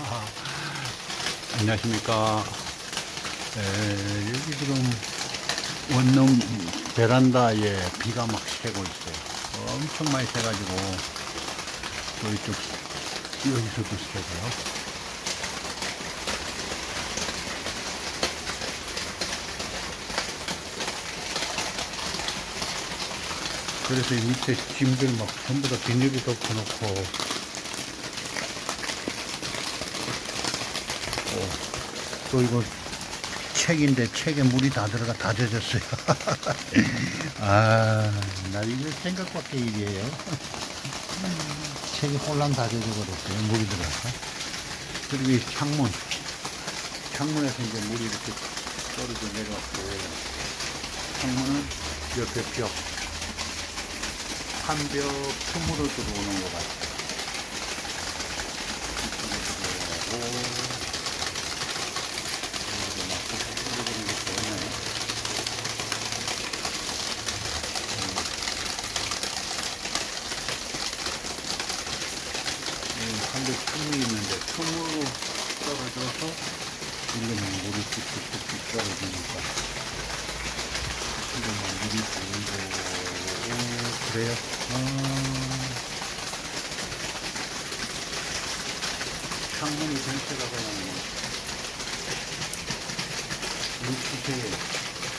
안녕하십니까. 여기 지금 원룸 베란다에 비가 막 새고 있어요. 엄청 많이 새가지고 또 이쪽 여기서도 새고요. 그래서 이 밑에 짐들 막 전부 다 비닐이 덮어놓고, 또 이거 책인데 책에 물이 다 들어가 다 젖었어요. 나 이거 생각밖의 일이에요. 책이 홀랑 다 젖어버렸어요. 물이 들어가서. 그리고 이 창문에서 이제 물이 이렇게 떨어져 내려왔고, 창문은 옆에 벽, 한 벽 틈으로 들어오는 것 같아요. 한 벽 틈이 있는데 틈으로 떨어져서 이러면 물이 뚝뚝뚝 떨어지니까 지금 물이 보이고 그래요. 창문이 전체가 그냥 물기세에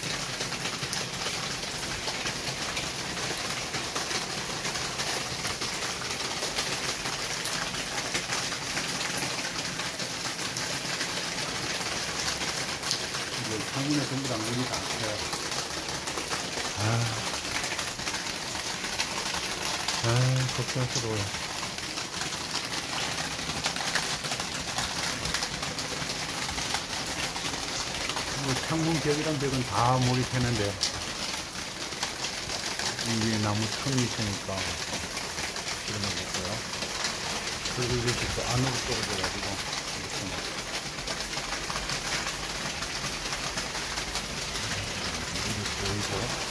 창문에 전부 다 물이 다 새요. 걱정스러워요. 창문 벽이랑 벽은 다 물이 새는데, 이 위에 나무 틈이 있으니까 그러면겠고요. 그리고 이렇게 또 안으로 떨어져가지고 이렇게 보이고,